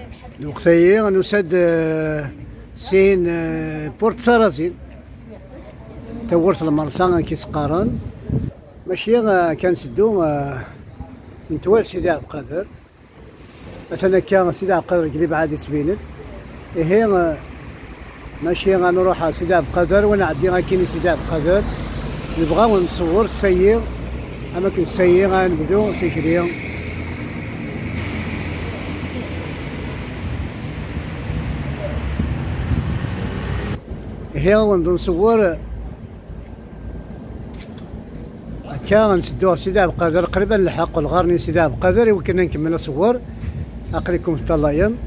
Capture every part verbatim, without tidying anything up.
دوكسايي غنوساد سين بورت سرازين تورث المرسى كيسقارن ماشي كنسدو من توال سيدي عبد القادر. مثلا كان سيدي عبد القادر قريب عاد يتبينل إيه ماشي غنروح سيدي عبد القادر وانا عندي غنكيني سيدي عبد القادر نبغاو نصور السير اما كنسير غنبدو تيكري هي ونصور هكا غنسدوها سيدي عبد القادر قريبا نلحق الغارني سيدي عبد القادر وكنا نكمل نصور. اقريكم الطلايم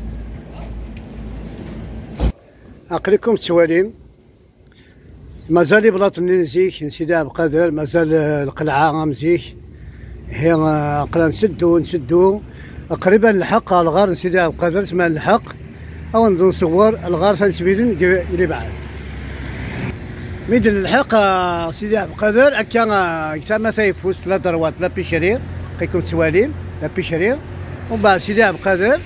اقريكم التواليم مازال بلاط مزيك سيدي عبد القادر مازال القلعه مزيك هي قلا نسدو نسدو قريبا نلحق الغار سيدي عبد القادر تما نلحق او نصور الغار فنسبيلن اللي بعد ميدن نلحق سيدي عبد القادر هكا كما ثيفوس لا دروات لا بيشرير كيكون تواليم لا بيشرير ومن بعد سيدي عبد القادر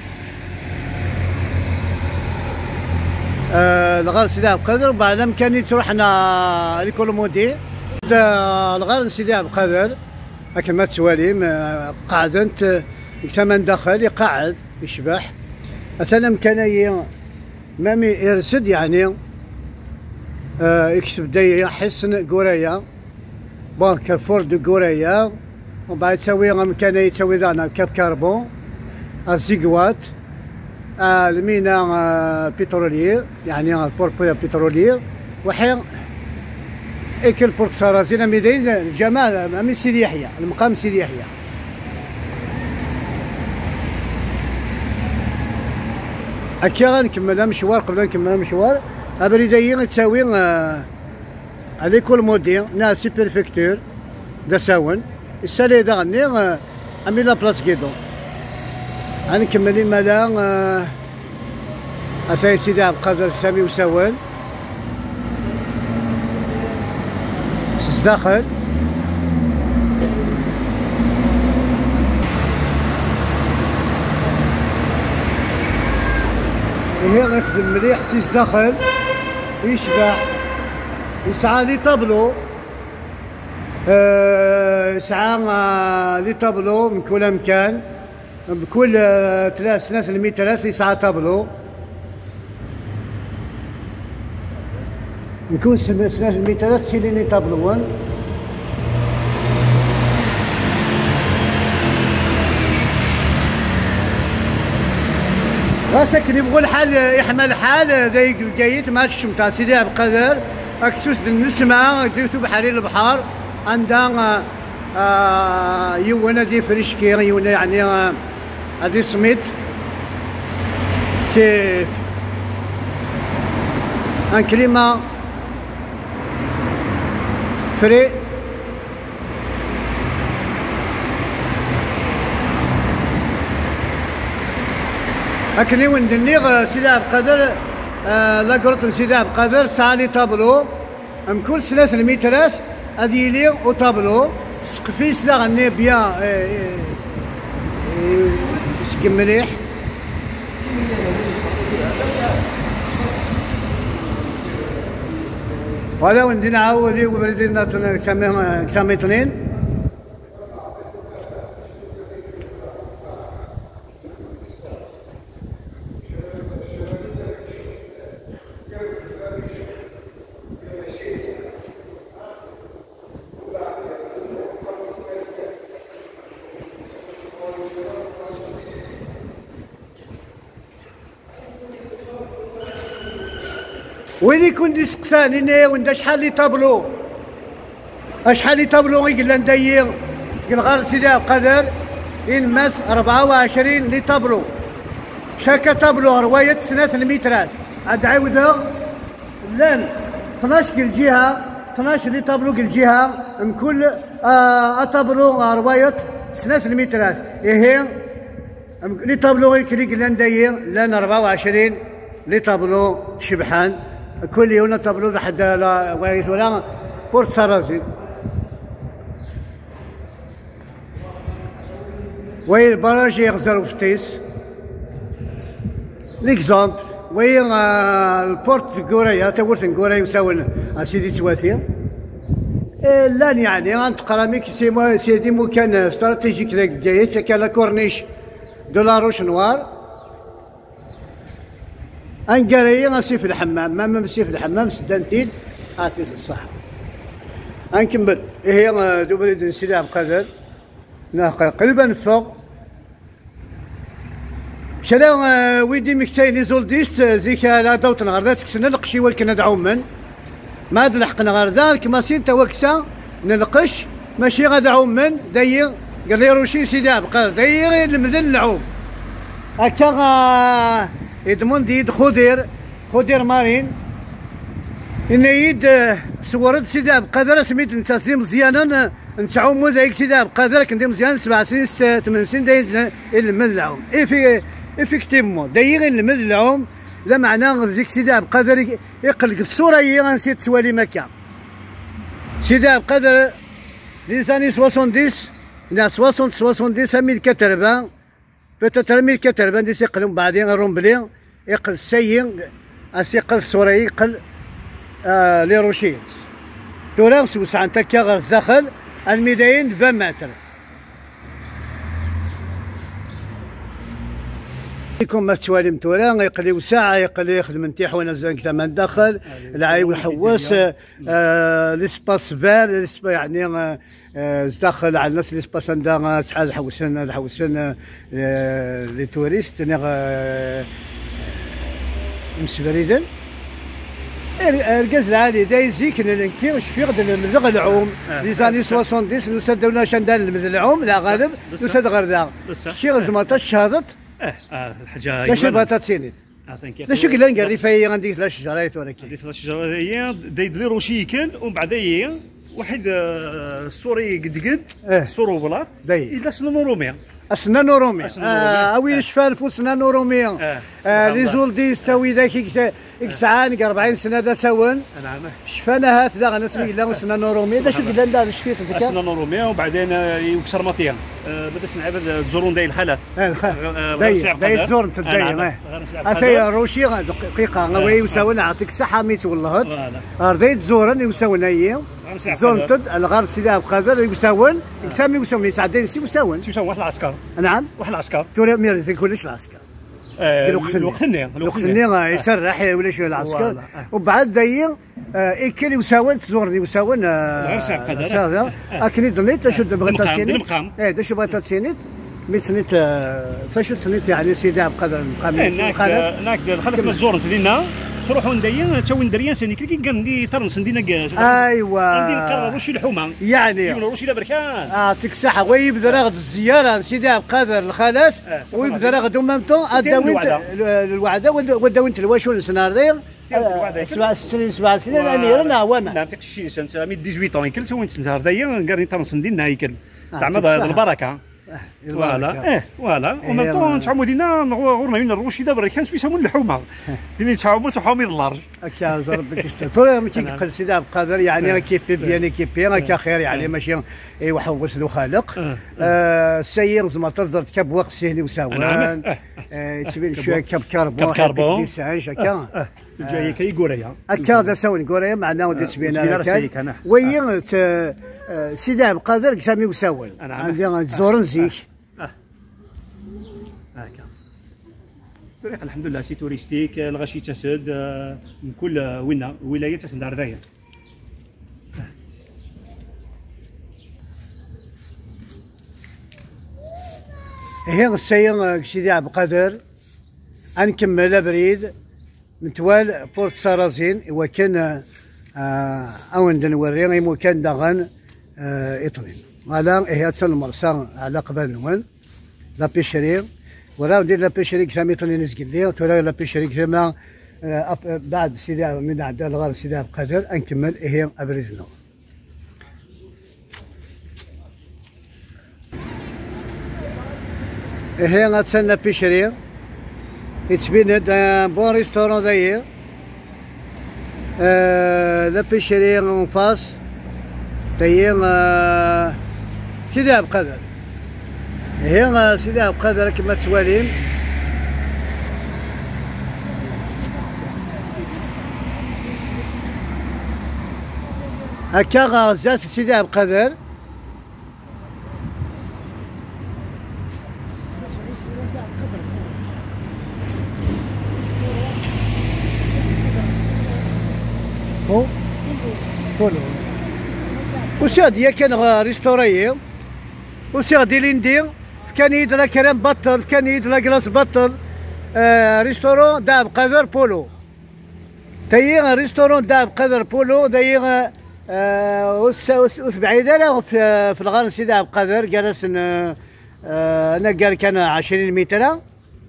آه الغار سيدي عبد القادر وبعد امكانية رحنا لكولومودي الغار سيدي عبد القادر كما تواليم آه قعدت ثمن داخل يقعد يشبح مثلا امكانية مامي يرسد يعني آه يكتب دايا حصن قرية بون كفور دو قرية ومن بعد تسوي امكانية تسوي دانا كاب كربون الزيكوات آه المينا آه بترولير يعني البوربويا بترولير وحين اكل بورت سرازين ميدين الجمال مامي سيدي يحيى المقام سيدي يحيى. هكا غنكمل مشوار قبل نكمل مشوار ابريدايين تساوي آه ليكول مودي نا سي بريفكتور دا ساون السالي دا غني آه امي لا بلاص كيدون غنكمل مالا آه اثاي سيدي عبد القادر سامي وساوان سداخل هي غيخدم مليح سيس داخل يشبع يسعى لي طابلو آه يسعى آه لي طابلو من كل مكان بكل آه ثلاث سنوات الميترات يسعى طابلو نكون سنوات الميترات سيليني طابلوان راسك يبغوا الحال يحمل الحال ضيق الجيت ما تشم تاع سيدي عبد القادر اكسوس النسمه ديتو بحرير البحر عندها آه يونا دي فريشكي يونا يعني آه هذه سميت سي ان كليما فري هكني وندني سيدي عبد القادر آه لا قلت سيدي عبد القادر سالي طابلو ام كل ثلاث المترات هذه لي او طابلو سقفيس لا غني بيان يسقم مليح ولا وندي نعاودي وبردينا كامي كامي اثنين وين يكون دي سقساني وين شحال لي طابلو شحال لي طابلو يقول ندير قال غير سيدي عبد القادر ينمس أربعة وعشرين لي طابلو شاكا طابلو رواية سنة المترات عاد عاودها لان اثناش كل جهة اثناش لي طابلو كل جهة من كل آه طابلو رواية سنة المترات إيه لي طابلو غير كلي قال ندير لان أربعة وعشرين لي طابلو شبحان كل يوم طابلو لحد لا ولا بورت سرازين وين البراج يغزروا في التيس ليكزومبل وين البورت كوريا تورث كوريا يساون سيدي تواتي لان يعني غنتقرا ميك سي سيدي مو كان استراتيجيك ذاك الجايات كان لا كورنيش دو لا روش نوار انقري غنسي في الحمام ما نمسي في الحمام سدانتين عطيت الصحة غنكمل هي دوبريد نسيدي عبد القادر قريبا فوق شلا ويدي مكتاي لي زولديست زيك لا دوت نغردا سكسنا القشي ولكن ندعو من ما هاد الحق نغردا كما سين توكسا نلقش ماشي غادعو من داير قال لي روشي سيدي عبد القادر داير المذل العوم هكا يدمون ديد خضير خضير مارين إن يد صورت سيدي عبد القادر سميت نساسي مزيانا نتعوم ذاك سيدي عبد القادر كندير مزيان سبع سنين ثمان سنين داير المذل العوم إي في إفيكتيفمون داير المذل العوم لا معناه زيك سيدي عبد القادر يقلق الصورة هي غنسيت توالي مكان سيدي عبد القادر لي زاني سواسونديس لا سواسون سواسونديس ميل كاترفان بتاتر ميل كاترفان ديس يقلم بعدين الرومبلي يقل السيين اسيقل الصورة يقل آه لي روشيز تورا سوسع انت كا غير الزخل الميدان عشرين متر يكون ما توالي متورا يقلي ساعة يقلي يخدم نتيح وانا زين ثمن داخل العايو يحوس آه ليسباس فير يعني آه داخل على الناس ليسباس عندها شحال الحوسن الحوسن آه لي توريست آه مسبريدن الكاز العالي دايزيك نلنكي واش في غدا المذغ العوم لي زاني سواسونديس نسدونا شندان المذغ العوم لا غالب نسد غير ذا شي غزمطه شهادت اه اه الحاجه لاش بغات تسينيت لاش قال لي قال لي فهي غندير ثلاث شجرات ولا كي ثلاث شجرات هي دايد لي روشي كان ومن بعد هي واحد السوري قد قد السورو بلاط الا سنه روميا اسنان رومي اوي شفال فو سنان رومي لي زولدي يستوي ذاك اكسعان أربعين سنه دا ساون نعم شفانا هات ذا غنسمي لا سنان رومي هذا شو قلنا ندار شفيت ذاك سنان رومي وبعدين يكسر مطيا باش نعبد زورون داي الحلف داي داي زورن تداي افي روشي دقيقه وي يساوي نعطيك الصحه ميت والله رديت زورن يساوي هي زورن تد الغار سيدي عبد القادر يساون يسمي يساوي سعدين سي يساون يساوي واحد العسكر نعم واحد العسكر توري مير كلش العسكر الوقت الوقت النير الوقت النير يسرح ولا شي العسكر وبعد داير اكل يساون تزورني يساون غير ساعه قدر اكني ضنيت شد بغيت تسينيت المقام ايه داش بغيت تسينيت ميت سنيت فاش سنيت يعني سيدي عبد القادر المقام هناك هناك الخلف من الزور تدينا تروحوا نديا تا وين دريان سني كي كندي ترنس ندينا ايوا ندير نقرر وشي الحومه يعني وشي لابركان يعطيك الصحه ويبدا راغد الزياره سيدي عبد القادر الخلاف ويبدا راغد ومام طون اداوينت الوعده وداوينت الواشون سنارير سبع سنين سبع سنين انا رانا عوامه نعم تقشي سنه ثمانية عشر كل تا وين تنزار دايا كارني ترنس ندينا هيكل زعما البركه فوالا اه فوالا ومن طون تعاودوا دينا غورنا من الروشي دابا كان يسمون الحومه اللي تعاودوا تحومي اللارج هكا ربي يستر طول ما تيقل سيدي عبد القادر يعني كيبي بيان كيبي هكا خير يعني ماشي اي وحوس ذو خالق السير زعما تصدر كاب وقت سهلي وساوان تبين شويه كاب كربون كربون هكا جاي كي غوريا هكا دا ساوني غوريا معناه ودي تبين هكا وي سيدي عبد القادر كسامي وساول عندي زورن زيك هكا طريق الحمد لله سي توريستيك الغاشي تسد من كل وين ولايه تسد عرضايه هي السير سيدي عبد القادر غنكمل بريد متوال بورت سرازين وكان اون نوري غيمو كان داغن ايطالي هذا هي المرسى على قبل نوان لا بيشري ولا ندير لا بيشري كسامي ايطالي نسقل لي تورا لا بيشري كما بعد سيدي من عند الغار سيدي عبد القادر نكمل هي ابريزنا هي غتسنى بيشري يتبين بون ريستورون داير لا بيشري اون فاس داير سيدي عبد القادر هي سيدي عبد القادر كما توالين هكا غازات سيدي عبد القادر. او بولو وسي غادي كان ريستوري وسي غادي ليندي كان يدلا كريم بطل كان يدلا كلاص بطل. آه ريستورون دا عبد القادر بولو تايي ريستورون دا عبد القادر بولو دايي آه وس بعيدة لا في, في الغار سيدي عبد القادر جالس آه انا قال كان عشرين متر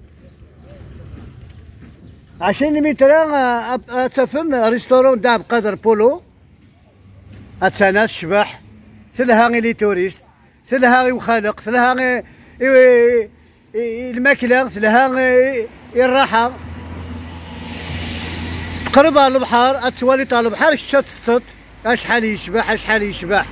عشرين متر تفهم ريستورون دا عبد القادر بولو اتسانا الشبح ثلها غي لي توريست ثلها غي وخالق ثلها غي الماكله ثلها غي الراحه تقرب على البحر اتسوالي تاع البحر شات الصوت اشحال يشبح اشحال يشبح.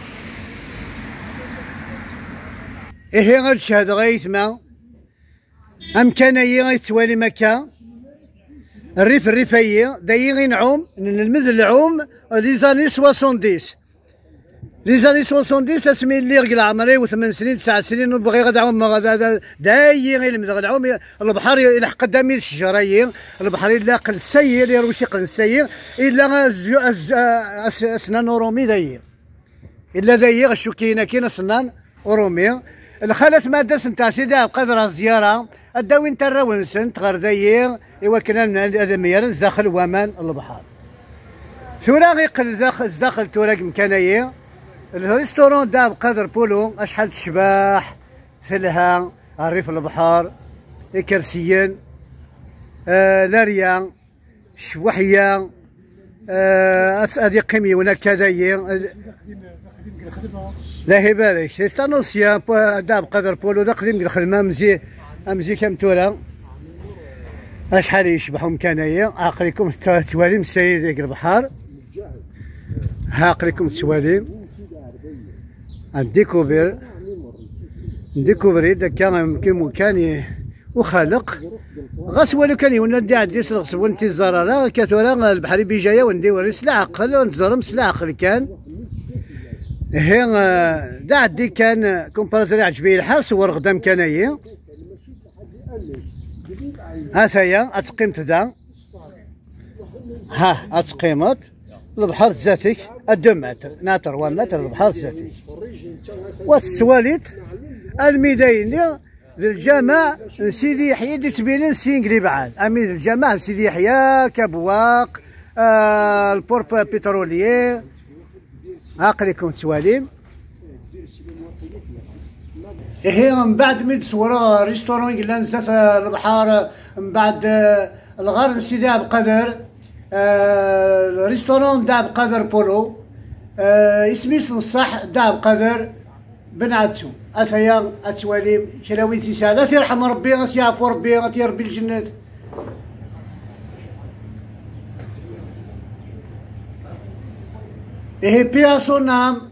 إيه غير شهد غيثما أمكانية غيتوالي مكان الريف الريفية دايي غي نعوم نلمذ العوم لي زاني سواسونديس لي زاني سواسونديس اسمي اللي رجل عمري وثمان سنين تسع سنين ونبغي غدا عوم غدا دايي غي نلمذ العوم البحر يلحق قدامي الشجريين البحر يلاقى السير يروش يقل السير إلا أسنان رومي دايي إلا دايي غشو كاينة كاين أسنان رومي. الخالة ما داس نتاع سيدي عبد القادر الزيارة الداوين ترى ونسنت غير ذايي إوا كنا ميرنز داخل ومان البحر. شو راه غيقل داخل توراق مكانية الريستورون دا عبد القادر بولو أشحال تشباح ثلها الريف البحر كرسيين آه لاريا شوحية هادي آه قيمي ولا كذايا لا يبارك سي انونسيان دا عبد القادر بولو دا قديم الخدمه مزي مزي كم تورا اشحال يشبحوا مكانيا عاقلكم تواليم السيد ديك البحر عاقلكم تواليم الديكوبير ديكوبري دا كان كيمو كان وخالق غاس والو كان يولد عندي سلغس ونتي الزراره كثورا البحري بجايه وندي وريس العقل ونزرم العقل كان هي دا عندي كان كومبارزري عجبي الحال صور غدا مكانيه هاثايا اتقيمت دا ها اتقيمت البحر ذاتك دو متر ناتر و متر البحر ذاتك والسواليت الميدان للجامع سيدي يحيى دي تبيلين سينكلي بعد امين الجامع سيدي يحيى كبواق آه البور بتروليير عقلكم سواليم. إيه من بعد من تصوروا ريستورون اللي نزل في البحر من بعد الغار سيدي عبد القادر آه ريستورون دا عبد القادر بولو آه اسمي صح دا عبد القادر بن عدسو أثيا أتواليم كلاوي تيسال أثي يرحم ربي غاسي يعفو ربي غاتي ربي الجنات. إيه بياسو نعم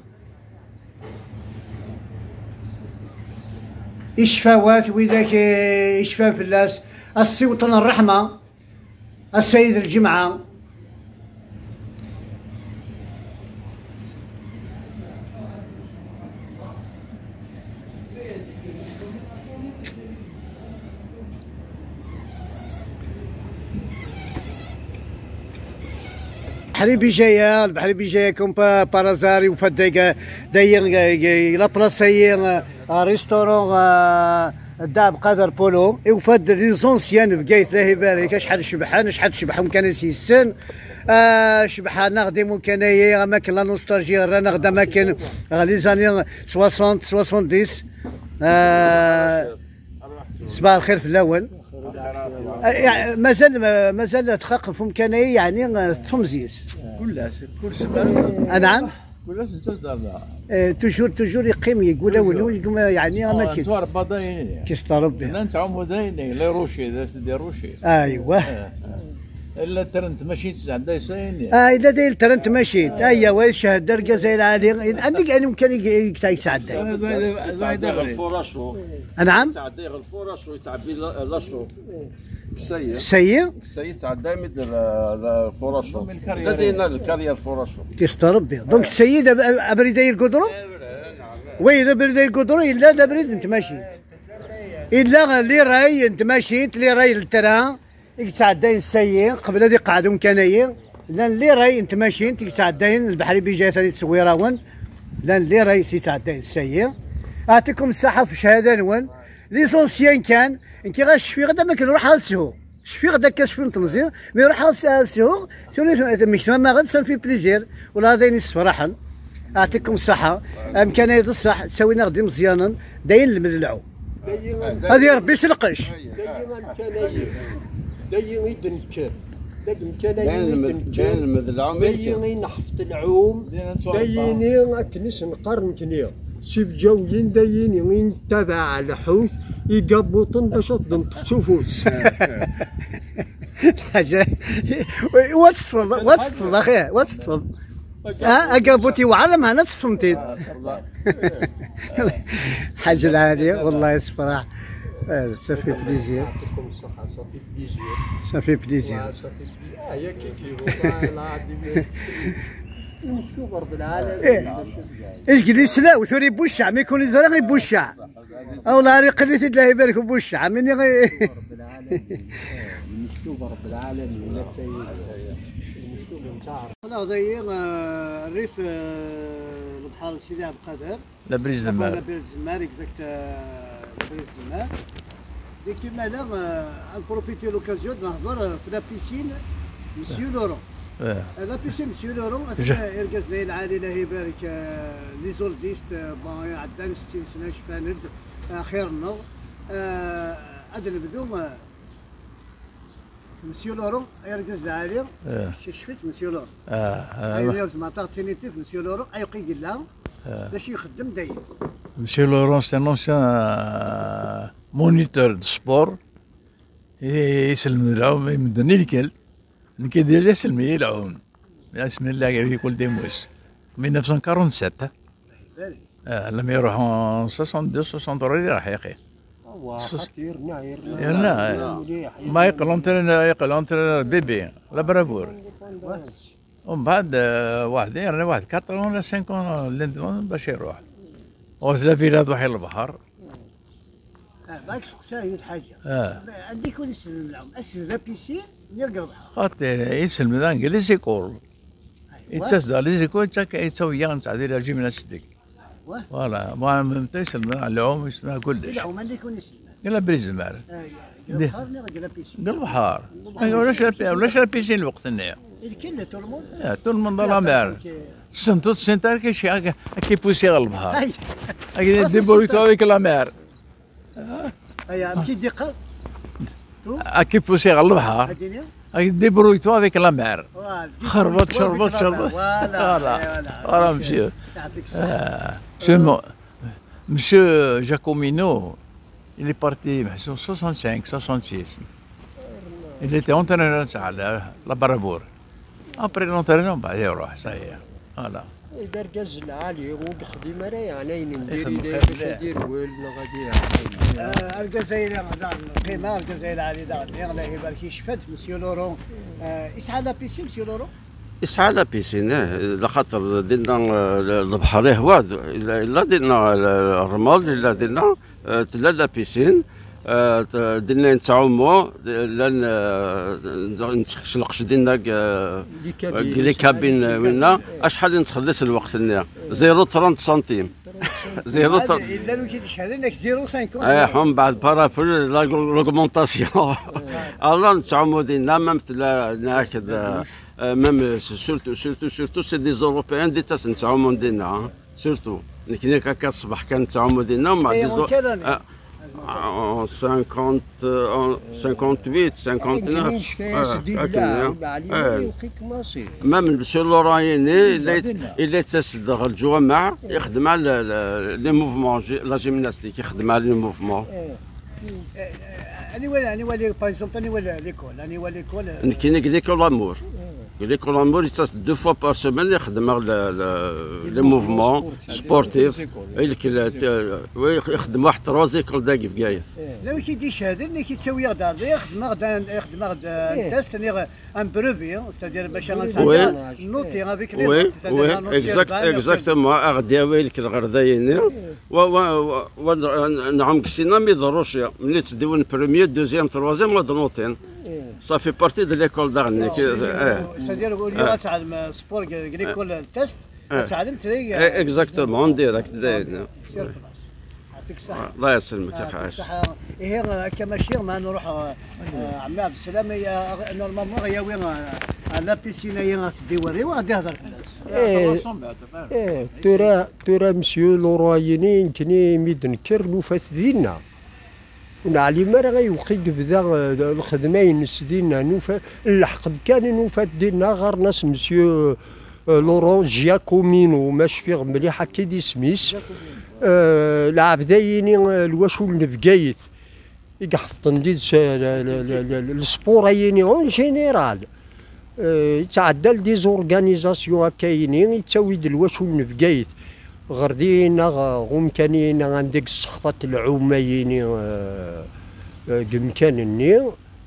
إشفاوات وذاك إشفاء في الناس السي وطن الرحمة السيد الجمعة البحري بجايه البحري بجايه كوم بارازاري وفات داير لا بلاصه ريستورون دا عبد القادر بولو وفات لي زونسيان بقايت الله يبارك شحال شبحان شحال شبحهم كان سيسن آه شبحان نخدمو كنايا اماكن لا نوستالجيا راه نخدم اماكن لي زاني ستين سبعين آه صباح الخير في الاول يعني مازال مازال تخاقم في امكانيه يعني تمزيز كلش كل سبب نعم كلش تصدر توجور توجور يقيم يقول اول يقوم يعني اماكن توار بداين كيست ربي انت عمو داين لا روشي ذا سيدي روشي ايوه الا ترنت مشيت عندها يساين اه اذا داير ترنت مشيت ايوا واش درجه زي العالي عندك انا يمكن يساعد يتعدي الفرش نعم يتعدي الفرش ويتعبي لاشو السيد السيد السيد تعدى يمد الفراشو لدينا الكارير فراشو تيستر ربي دونك السيد ابري داير قدرو وين ابري داير قدرو الا دابريد انت ماشي الا اللي راي انت ماشيت اللي راي التران يتعدى السيد قبل هذه قعدوا مكانيه لان اللي راي انت ماشي انت تعدين البحري بيجي ثاني تصويراون لان اللي راي سيتعدين السيد اعطيكم الصحه في شهاده نون ليسونسيان كان انت غا شفي غدا ما كنروح على السوق شفي غدا كشفي نتمزير مي يروح على السوق شنو مكتما ما غادي في بليزير ولا هذين الصراحه اعطيكم الصحه امكانيه الصح تسوينا غادي مزيانا داين المدلعو هذه ربي يسلقش داين يدنكر داين داين المدلعو داين نحفظ العوم داين اكنس نقرن كنيا سيف جوين داين يمين تبع الحوث يقبطن باش تنطفو فوس حاجه وصف وصف اخي وصف ها اقابوتي وعلم انا الصمتين حاجه العاليه والله الصراحه صافي بليزير صافي بليزير هي كيف والله العظيم مكتوب رب العالمين ايش قال لي سلا وثوري بوشع ما يكون يزرع غير بوشع او لا ري قليت الله يبارك بوشع مني غير رب العالمين مكتوب رب العالمين لا المكتوب نتاع لا ضيق الريف البحر سيدي عبد القادر لا بريز المال لا بريز المال اكزاكت بريز المال دي كيما لا نبروفيتي لوكازيون نهضر في لا بيسين مسيو لورون لا بيسين مسيو لورون يرقز لي العالي الله يبارك لي زولديست بون عندنا ستين سنه شفاند خيرنا عاد نبدو مسيو لورون يرقز العالي شفت مسيو لورون اه ايوا ما تاغتينيتيف مسيو لورون ايقي قال باش يخدم داير مسيو لورون سي ان اونسيان مونيتور دو سبور يسلم العوم يمدني الكل كيدير لي يسلم العوم بسم الله يقول ديموس ألف وتسعمائة وأربعة وأربعين اه لما يروحوا ستة وستين ستين راح يا اخي هو خطير ناير يرنا ما يقلون ترى يقلون ترى بيبي لا برافور ومن بعد واحد يرنا واحد كاتر ولا خمسين لندن باش يروح وزلا فيلاد وحي البحر باك سقساه هي الحاجه اه عندي كون يسلم لهم اسل لا بيسين نلقى البحر خاطر يسلم ذا انجليزي كول يتسدى لي كول تاك يتسوي يان تاع دير جيمناستيك فوالا ما ممتاز يسلم على العوم يسلم كلش العوم اللي يكون يسلم قال بريز المال البحر نلقى لا بيسين قال البحر ولاش ولاش البيسين الوقت النيا الكل تو الموند اه تو الموند لا مار سنتو سنتار كي شي كي بوسي على البحر هكذا ديبوريتو افيك لا مار ايا مشي دقه كي بوسي على البحر ديبرويتو افيك لا مار خربط شربط شربط فوالا فوالا مسيو سو مسيو جاكومينو il est parti en soixante-cinq soixante-six il était entraîneur تاع لا برافور après l'entraîneur بعد يروح صحيح فوالا دار جاز العالي والخدمه راه يعني ندير باش ندير والنا غادي الجزائري رمضان قيمه الجزائري علي دار الله يبارك يشفت مسيو لورون يسعى لا بيسين مسيو لورون يسعى لا بيسين لخاطر درنا البحر هوا الا درنا الرمل الا درنا تلا لا بيسين درنا نتعومو لان نتخشلقش درنا لي كابين وينا اشحال نتخلص الوقت لنا صفر ثلاثين سنتيم صفر الا لو كي تشهد لك صفر خمسين اه من بعد بارابول لاغمونطاسيون الله نتعومو دينا ميم هكذا ميم سورتو سورتو سورتو سي دي زوروبيان دي تاس نتعومو دينا سورتو كي هكا الصباح كان نتعومو دينا ومع دي en cinquante, en cinquante-huit, cinquante-neuf. même sur l'Orayeni, il était dans le Jouama, il faisait les mouvements, la gymnastique, il faisait les mouvements. اني ولا اني ولا باغ اكزومبل اني ولا ليكول اني ولا ليكول كاين ليكول امور ليكول امور يتصل دو فوا بار سيمين يخدم لي موفمون سبورتيف يخدم واحد تروا زيكول داك بكايس لا وي كيدي شهاده اللي كيتساوي غدا يخدم غدا يخدم غدا تاست ان بروفي ستادير باش غنسالي نوتي غافيك لي وي وي اكزاكت اكزاكتومون اغدياوي لك الغردايني و نعم كسينا مي دروشيا ملي تديون بروميير دوزيام تروازيام غادنوطين صافي بارتي دو ليكول داغني ستادير اللي غتعلم سبور كريكول تيست غتعلم تري اكزاكتومون ديريكت دايرين يعطيك الصحة الله يسلمك يا حاج إيه هكا ماشي ما نروح عمي عبد السلام نورمالمون غيا وين لا بيسينا هي سديوري وغادي يهضر الناس ايه ترى ترى مسيو لورايني يمكن ميدنكر نوفات دينا ونعلي ما راه غيوقي بدا الخدمه ينس دينا نوفا الحق كان نوفات دينا غير ناس مسيو لورون جياكومينو ماشي فيه مليح هكا دي سميس آه العبدايني الواشول نبقايت يقحفطن دي السبور اون جينيرال آه يتعدى لدي زورغانيزاسيون هكاينين يتساوي د الواشول نبقايت غردينا غمكانينا عندك السخطة العوميني آه قمكانني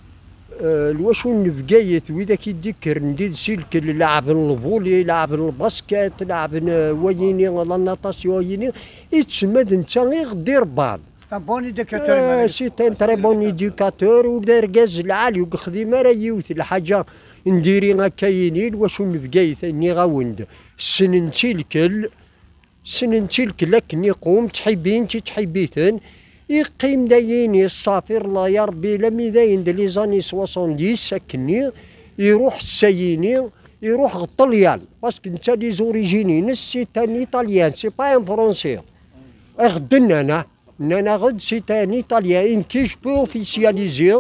الواشو نبقايت وإذا كيديكر ندير سلك لعب الفولي لعب الباسكت لعب ويني لا ناطاسيون ويني يتسمى نتا غير دير بال بون ايديكاتور سي ان تري بون ايديكاتور ودار كاز العالي وخديمه راه يوث الحاجه نديري هكايني الواشو نبقايت اني غاوند سننتي الكل سننتي الكل كني قوم تحبين تي تحبيتن يقيم دايني الصافر الله يا ربي لمي داين دي لي زاني سبعين ساكني يروح السايني يروح الطليان باسكو نتا لي زوريجيني سي تان ايطاليان سي با ان فرونسي غدنا انا انا غد سي تان ايطاليان ان كي جو بو اوفيسياليزي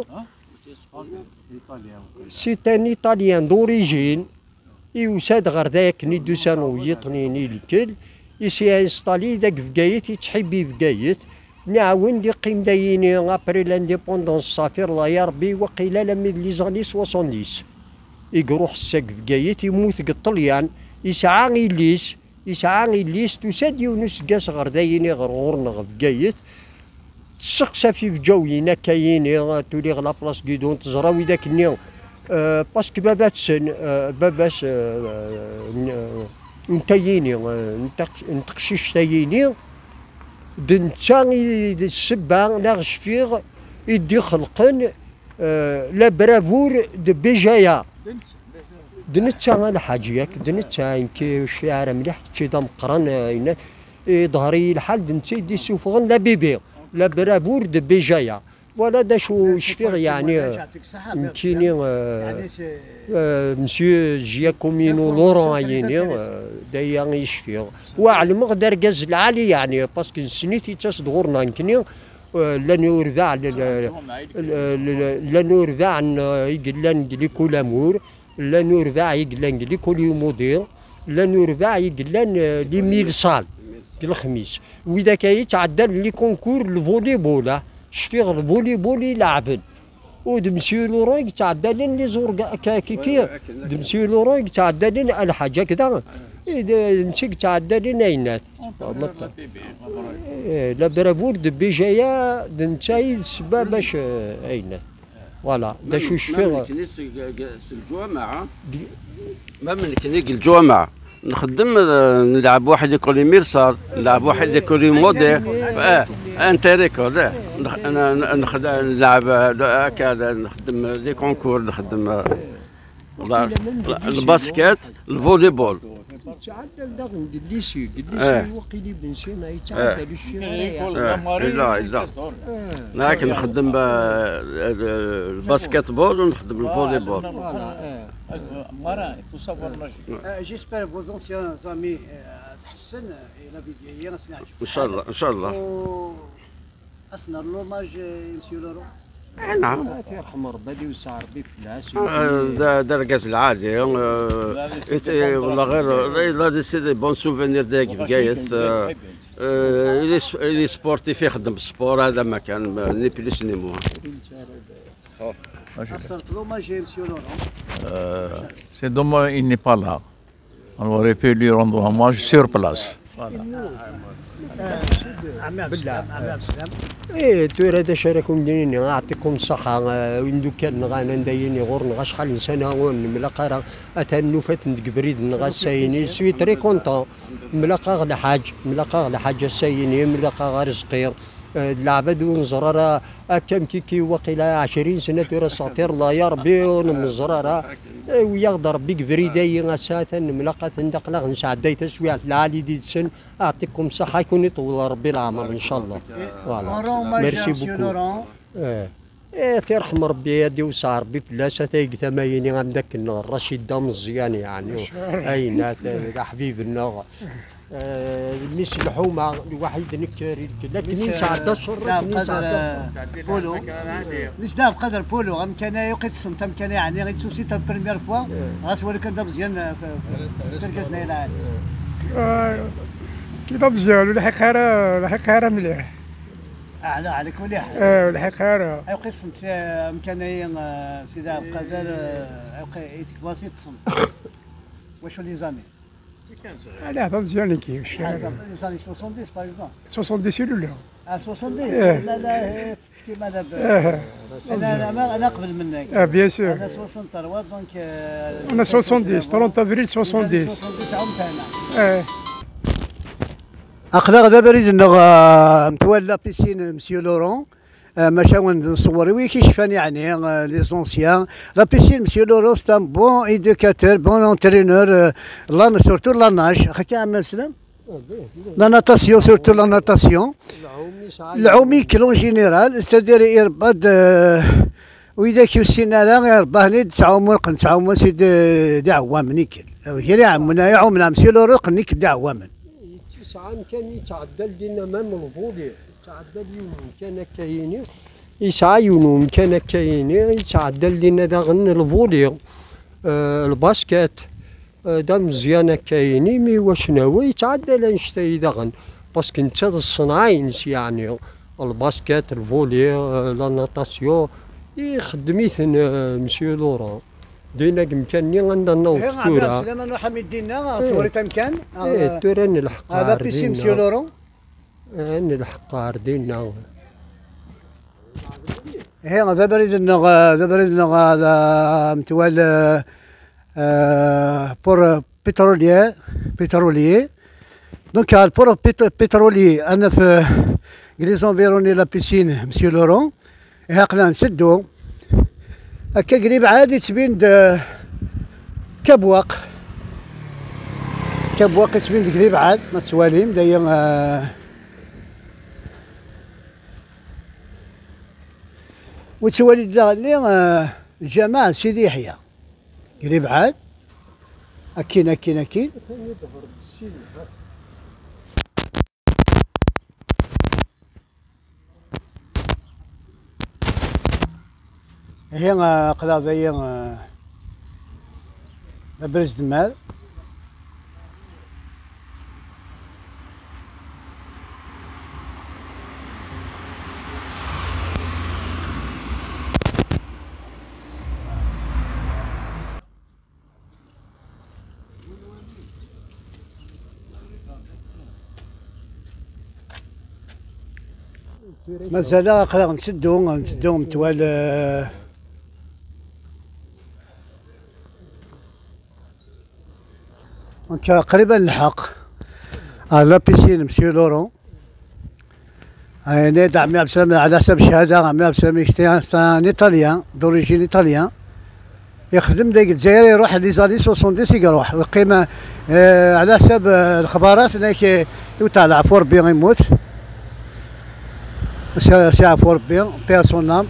سي تان ايطاليان دوريجين يوساد غرداك ني دوسانو يطنيني الكل يسي انستالي داك بقايت يتحبي بقايت نعاون دي قيم دايني ابري لانديبوندونس صافي الله يا ربي وقيلا لمي لي زاني سبعين يقروح الساق بقايت يموت الطليان يسعى غيليس يسعى غيليس تساد يونس كاس غردايني غير غورنا بقايت تسقسا في فجاوينا كايني تولي غلا بلاص كيدون تزراوي داك النيو أه باسكو بابات سن أه باباس أه نتايني نتقشيش تايني دنتا السبا لا غشفيغ يدي خلقن أه لا برافور دو بيجايا دنتا الحاج ياك دنتا يمكن الشعر مليح تشي دا مقران ظهري الحال دنتا يدي سوفغن لا بيبي لا برافور دو بيجايا ولا دا شو شفيغ يعني يمكن مسيو جياكومينو لورون عيني دايا يشفيغ وعلم غدار كاز العالي يعني باسكو سنيتي تصد غورنا يمكن لا نورفع لا نورفع يقلان ليكو لامور لا نورفع يقلان ليكو موديل لا نورفع يقلان لي ميل صال الخميس واذا كان يتعدى لي كونكور الفولي بول شفيغ الفولي بول يلعبن ود مسيو لورون يتعدى لين لي زور كي مسيو لورون يتعدى لين الحاجه كذا انت تعدى لين اينات لا برافور دو بيجايا دنتاي السباب باش اينات فوالا دا شو شفيغ الجوامع ما من كنيك الجوامع نخدم نلعب واحد يقول لي مرسال نلعب واحد يقول لي موديل اه انتريكول اه انا نخدم نلعب هكا نخدم لي كونكور نخدم الباسكت الفولي بول يتعدى لداغن قديسي قديسي وقيلي بن سينا يتعدى للشيء لا لا لكن نخدم الباسكت بول ونخدم الفولي بول جيسبر فوز انسيان زامي تحسن الى فيديو ان شاء الله ان شاء الله اصنع لوماج مسيو لورو نعم الله يرحم ربي ويوسع ربي فلاس دار كاس العالي ولا غير لا دي سي دي بون سوفينير داك بقايت لي سبورتيف يخدم السبور هذا ما كان ني بليس ني موان. C'est dommage, il n'est pas là. On aurait pu lui rendre hommage sur place. عمي عبد السلام عمي عبد السلام ايه توير هذا شاركهم ديني يعطيكم الصحة وين كان غانا نديني غور نغا شحال سنة ون ملاقا راه أتا النوفات ندقبريد نغا السايني سوي تري كونطون ملاقا غدا حاج ملاقا غدا حاجة السايني ملاقا غا رزقير العباد ونزرارة كم كيكي وقيلا عشرين سنة توير استغفر الله يا ربي ونمزرارة ويغدر بيك فريداي غساتا ملاقا ندقلا نساعداي تسويع العالي دي السن أعطيكم الصحة يكون يطول ربي العمر إن شاء الله. فوالا ميرسي بوكو. ايه ايه تيرحم ربي يدي وسع ربي فلاسة تايق ثمايني غمداك الرشيد دا مزيان يعني أين حبيبنا مش الحومة الواحد نكري لكن يساعد الشر قدر بولو مش داب قدر بولو غم كان يقيت سنتم كان يعني غير سوسي تا بريمير فوا غاس ولكن دا مزيان تركزنا الى كي دا مزيان والحق راه الحق راه مليح اعلى عليك مليح اه والحق راه يقيت سنت امكانيه سيدي عبد القادر يقيت كواسي تصنت واش لي زاني لا هذا مزيان كيفاش لي زاني سبعين باغ اكزومبل سبعين ولا اه سبعين لا لا كيما انا انا انا قبل منك اه بيان سور انا ثلاثة وثلاثين دونك انا سبعين ثلاثة افريل سبعين سبعين عام تاعنا اه اقلاق دابا ريد متولى بيسين مسيو لورون ماشا نصوري وي كيشفان يعني لي زونسيان لا بيسين مسيو لورون سي ان بون ايدوكاتور بون اونترينور لا سورتو لا ناج خاكي عمال سلام لا ناتاسيون سورتو لا ناتاسيون العومي كلون جينيرال ستادير يربط وإذا كيو السينارا يربطني تسعومون قن تسعومون سيد دي عوامن نيكل هي اللي عمنا يعومنا مسيو لورون قنيك دي عوامن تسعة كان يتعدل دينا مام الفولي يتعدل يوم كان كايني يسعى يوم كان كايني يتعدل دينا داغن الفولي آه الباسكت آه دا مزيانة كايني مي واشناوي يتعدل انشتاي داغن باسكو انت الصناعين يعني الباسكت الفولي آه لا ناتاسيون يخدميثن آه مسيو لورون دينا كمكاني عندنا وصورة. سلام نروح مدينا تصوري تمكان. ايه توراني الحقار. هذا بيسي مسيو لورون. اني الحقار دينا. هي دابا ريدنا دابا ريدنا على متوال بور بتروليير بتروليير. دونك البور بتروليير انا في كليزون فيروني لا بيسين مسيو لورون. هاقنا نسدو. هكا قريب عادي تبين كبواق كبواق تبين قريب عاد ما تسواليم دايا آه وتسوالي داغني آه الجماعة سيدي يحيى قريب عاد أكين أكين أكين هي قلاضية برز دمار مازال قلاق نسدو نسدو متوال دونك قريبا نلحق لا بيسين مسيو لورون نادى عمي عبد السلام على حسب الشهاده عمي عبد السلام سان ايطاليان دوريجين ايطاليان يخدم داك الجزائر يروح لي زاني سبعين يروح ويقيم آه على حسب الخبرات هناك يطلع عفو ربي غيموت سي عفو ربي بيرسون نام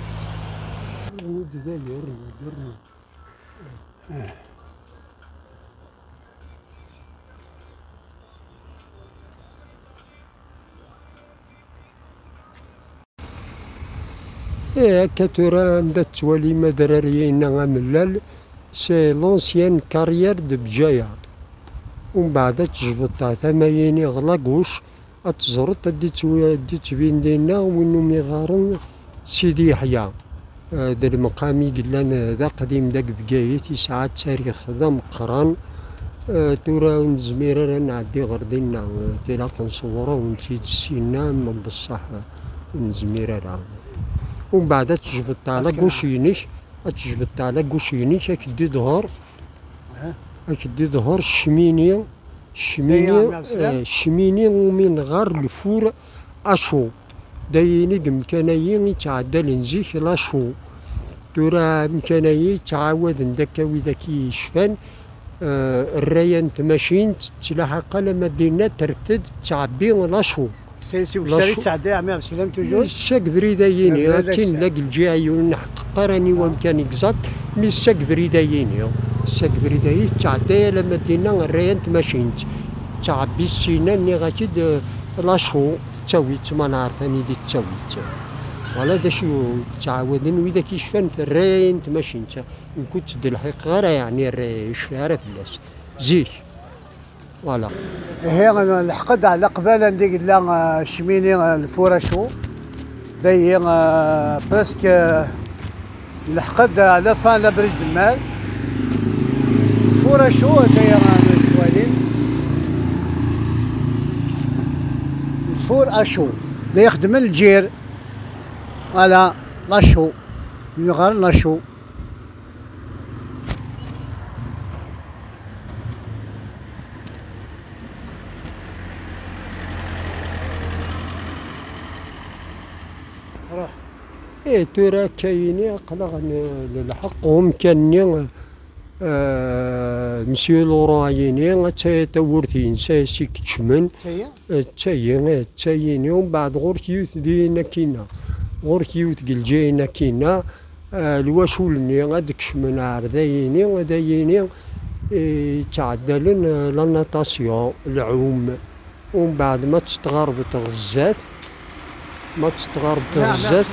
ايه هكا تورا عندها توالي مدراريين ملال سي لونسيان كارير دو بجاية ومن بعد تجبطها ثمايني غلاكوش أتزرط تدي تدي تبين دينا وينو ميغارن سيدي يحيى ذا المقامي قلنا ذا قديم ذاك بقايت يسعى تاريخ ذا مقران تورا نزميرا نعدي غير دينا تلاقى نصورو ونتيت السينا من بصح نزميرا ومن بعد تجبط على كوشينيش تجبط على كوشينيش أكدي ظهر أكدي ظهر الشمينية الشمينية الشمينية ومن غار الفور أشو دايني مكانيين يتعدى لنزيك لاشو تورا مكانيي تعاود ندكا وذاك يشفان آه الريان تماشين تلاحق لما دينا ترفد تعبي لاشو سي وسالي سعداء عمي عبد السلام توجور الساق بريداييني كاين لاك الجاي ونحقق راني ومكان اكزاكت مي الساق بريداييني الساق بريدايي تعدى لما دينا الريان تماشين تعبي السينا ني غاكيد لاشو تساويت ما نعرف اني دي تساويت ولا دا شو تعاودن وإذا كيشفان في الراين تماشي انت إن كنت دي الحقيقة غير يعني الراي يشفي غير فلاس زيك فوالا. هي الحقد على قبالة نديك لا شميني الفوراشو داي برسك الحقد على فان لا بريز المال الفوراشو تاهي السوالين الفور اشو دا يخدم الجير على لاشو من غير لاشو روح ايه تورا كايني قلق الحق ومكاني آه مسيو لورايني تا تورثين ساسي كتشمن تايا تايني ومن بعد غور كيوت دينا كينا غور كيوت قلجينا كينا آه الواشولني غادك شمن عرضايني ودايني إيه تعدلن لا ناطاسيون العوم ومن بعد ما تستغربت غزات ما تستغرب تغزات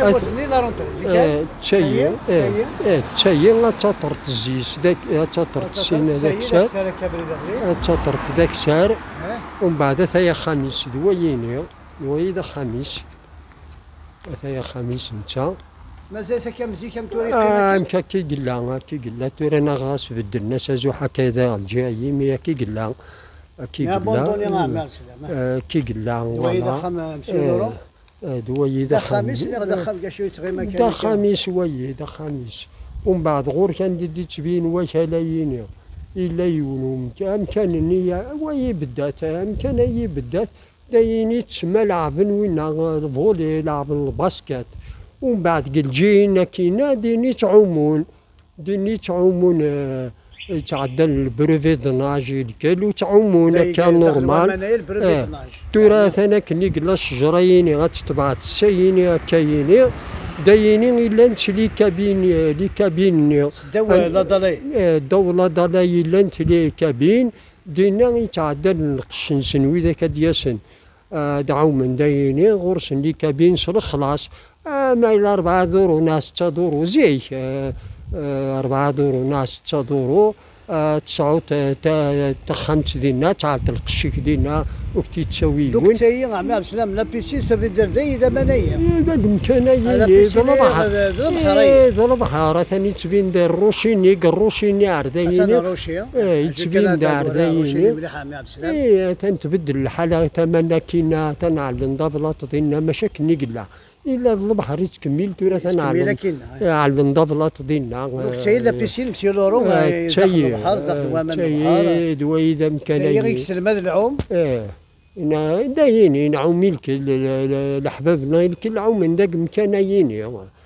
تشيا ايه تشيا لا تطرت الزيس داك تطرت السينا داك سار تطرت داك سار ومن بعد ثايا خميس دويني دويدا خميس ثايا خميس نتا مازال ثاك مزي كم توري اه كي كي قلا كي قلا توري انا غاس بدلنا سازو هكذا الجاي مي كي قلا كي قلا كي قلا دويدا خمس يورو دويدا خميس اللي غدا خلق شويه صغير ما كان دا خميس وي دا خميس ومن بعد غور كان دي تبين واش هلاييني الا يونو امكان النية وي بدات امكان اي بدات دايني تسمى لعبن وين الفولي لعبن الباسكت ومن بعد قال جينا كينا ديني تعومون ديني تعومون تعدى البروفي دناجي الكل وتعومون كان نورمال تراث انا كني قلا الشجريني غتتبع تسيني كايني دايني الا انت لي كابين لي كابين دوله ضلي دوله ضلي الا انت لي كابين دينا يتعدى القشنسن وذا كدياسن دعو من دايني غرس لي كابين صر خلاص ما الى اربعه دور وناس تدور وزيك أربعة دور وناس تدورو تسعود تخمس دينا تعطل القشيك دينا وكتي تسوي دوك تاهي عمي عبد السلام لا بيسين سافي دير داي اذا ما نايم هذا مكانايين ذو البحر ذو البحر ثاني تبين دار روشيني الروشيني عردايني ايه تبين دار عردايني ايه تنتبدل الحالة تمنى كينا تنعلن ضبلات دينا مشاكل نقلا إلا البحر يتكمل تورا تنعلن علن ضبلات دينا دوك تاهي لا بيسين مسيو لورو داخل البحر داخل وامن البحر دويدا مكانايين تاهي يكسر هذا العوم ايه دايني نعومي الكل لحبابنا الكل عوم داك مكانايين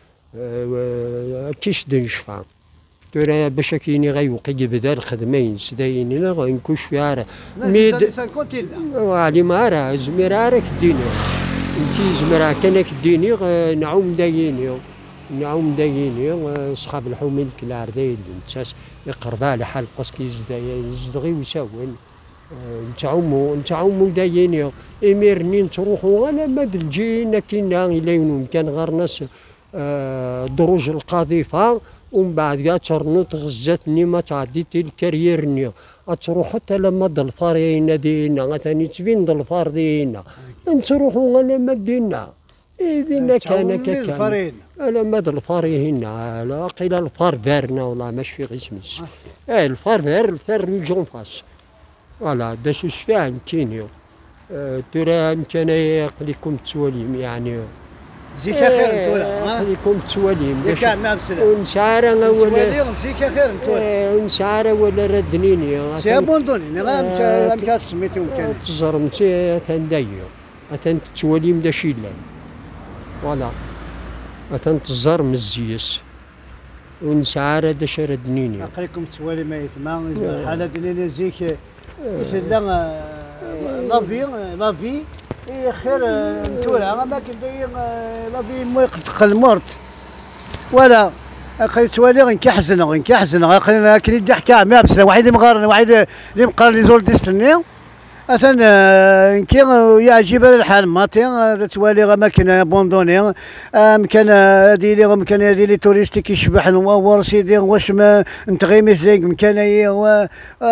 كيش دنشفا ترى باش كيني غيوقي بدا الخدمين سدايني لا غنكوش في عرا ميد وعلي ما راه زمير عراك الديني كي زمرا كانك الديني نعوم دايني نعوم دايني صحاب الحومي الكل عردايل نتاس يقرب على حال باسكو يزدغي ويساون نتعومو نتعومو دايني اميرني تروحو انا ما دلجينا كينا الا يونو كان غير ناس آه دروج القاذفه ومن بعد كاع ترنوط غزاتني ما تعديتي الكاريرني تروح حتى لما ضلفارينا دينا غتاني تبين ضلفار دينا نتروحوا غانا ما دينا دينا كان كان انا ما ضلفاري هنا لا قيل الفار فارنا والله ماشي في غير سميس اه الفار فار الفار جون فاس فوالا دا شو شفاع كينيو اه ترى امكان يقليكم تواليم يعني زيك خير نتولا خليكم تواليم كاع ما بسلام ونسعر ولا زيك خير نتولا ونسعر ولا ردنيني سي ابوندوني غا مشى سميتي مكان تزرمتي تندايو اتن تواليم دا شيلان فوالا اتن تزر مزيس ونسعر دا شردنيني اقريكم توالي ما يثما حاله ديالي زيك لا لافي لافي اي خير نتولا ما كندير لافي مو يقتل المورت ولا اخي سوالي غير كيحزن غير كيحزن غير كاين يدي حكا ما بس واحد مغار واحد اللي مقرا لي زول ديستني مثلا كي يعجب الحال ماتين توالي غا ماكن بوندوني مكان هادي لي مكان هادي لي توريستي كيشبح نوور سيدي واش ما انت غير مثلك مكان هي و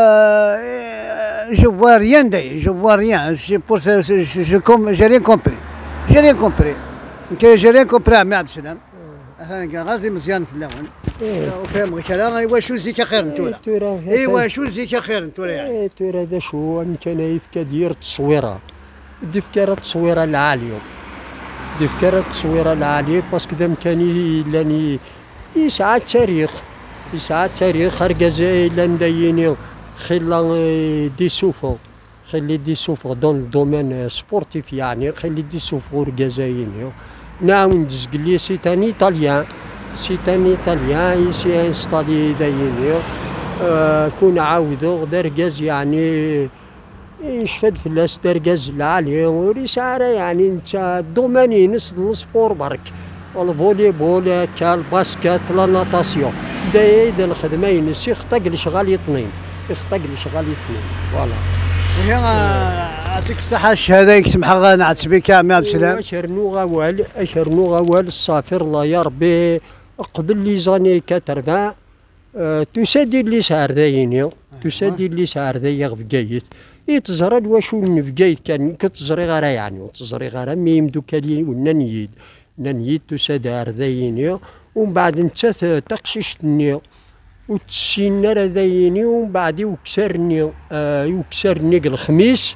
جو فوا ريان داي جو فوا ريان سي بور جو كوم جي ريان كومبري جي ريان كومبري كي جي ريان كومبري مع عبد السلام انا غازي مزيان في الاول وفاهم الكلام ايوا شو زيك خير نتولا ايوا شو زيك خير نتولا يعني تورا هذا شو كان يفكا دير التصويره دي فكره التصويره العاليه دي فكره التصويره العاليه باسكو دا مكاني لاني يسعى التاريخ يسعى التاريخ ركازي لان دايني خلا دي سوفو خلي دي سوفو دون الدومين سبورتيف يعني خلي دي سوفو ركازايني نعاون دزقلي سي تان ايطاليان سي تان ايطاليان يسي انستالي دايني آه كون عاودو دركاز يعني يشفد فلاس دركاز العالي وريسارة يعني انت دوماني نس السبور برك الفولي بول كالباسكت لا ناتاسيون دايد الخدمة ينسي يخطق لشغال يطنين يخطق لشغال يطنين فوالا هي يعطيك الصحة الشهادة يسمح غانا عتبيك مع بسلام اشرنو غوال اشرنو غوال الصافر الله يا ربي قبل لي زاني كتربع أه تسادي اللي سعر ذايني تسادي اللي سعر ذايا بقايت يتزرد واشو بقايت كان كتزري غير يعني تزري غير ميم دوكالي وننيد ننيد تسادي ذايني ومن بعد انت تقششتني وتسينا ذايني ومن بعد يكسرني آه يكسرني الخميس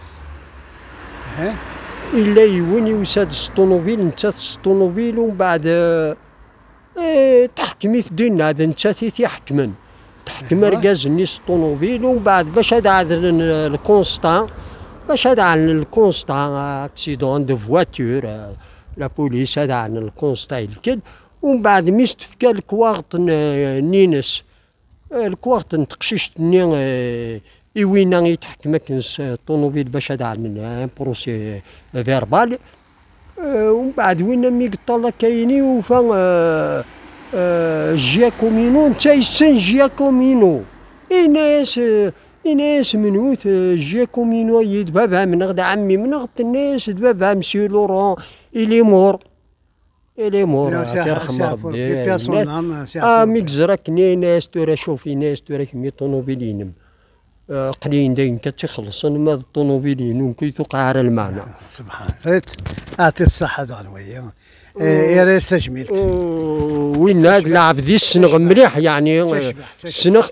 الا يوني يوساد السطونوبيل انت السطونوبيل ومن بعد آه إيه تحكمي في دينا هذا انت تيحكمن تحكم ركازني الطوموبيل ومن بعد باش هذا عاد الكونستا باش هذا عن الكونستا اكسيدون دو فواتور لا بوليس هذا عن الكونستا الكل ومن بعد ميستفكا الكواغط نينس الكواغط نتقششتني ايوينا يتحكمك الطوموبيل باش هذا عن بروسي فيربال ومن بعد وين مي قطالا كايني وفا آه آه جيا كومينو نتا يسن جيا كومينو الناس الناس منوت جيا كومينو يدبابها من غدا عمي من غدا الناس دبابها مسيو لورون إلي مور إلي مور يرحم ربي اه مي كزركني ناس تورا شوفي ناس تورا كمي طونوبيلينم قليل داين كتخلصن ما الطوموبيلين كيتوقع على المعنى سبحان الله اعطي الصحه دغنويه يا ريت تجميلت وين هاد العبد السنغ مليح يعني السنغ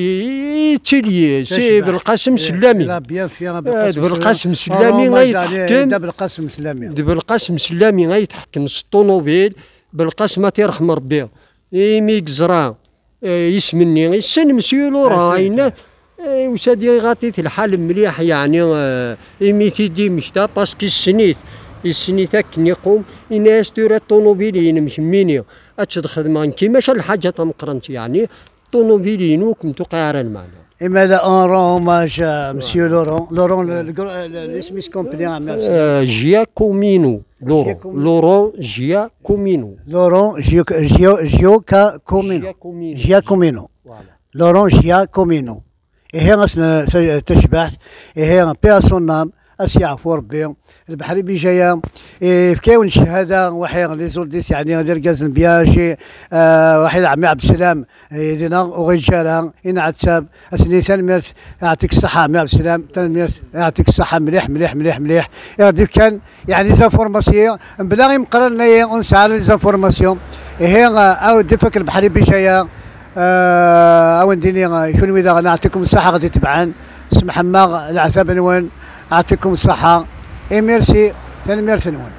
تي تيلي سي بالقاسم سلامي لا بيان في بالقاسم سلامي غيتحكم بالقاسم سلامي بالقاسم سلامي غيتحكم الطوموبيل بالقاسم تيرحم ربي مي كزرا يسمني يسن مسيو لورا وسادي غاطيت الحال مليح يعني ايميتي دي مشتا باسكو السنيت السنيت كني يقوم الناس تورا الطوموبيلين مهميني اتخدم كيماش الحاجه تمقرنت يعني الطوموبيلين وكم تقارن المعنى اما لا اون روماج مسيو لورون لورون الاسم كومبلي جيا كومينو لورون لورون جيا كومينو لورون جيو جيو جيو كا كومينو جيا كومينو لورون جيا كومينو إيه غسنا تشبعت إيه بيرسون نام اسي عفو ربي البحر بجايه كاين الشهاده وحي لي زولديس يعني غير كازن بياجي آه وحي عمي عبد السلام يدينا وغيجارها ان عتاب اسني تنميرت يعطيك الصحه عمي عبد السلام تنميرت يعطيك الصحه مليح مليح مليح مليح يغدي كان يعني زانفورماسيون بلا غير مقرن ونسعى لي زانفورماسيون هي او دفك البحر بجايه آه او نديني يكون اذا نعطيكم الصحه غادي تبعان سمح ما العتاب نوان يعطيكم الصحه اي ميرسي ثاني ميرسي نوان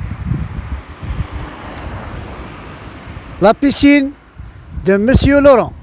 La piscine de Monsieur Laurent.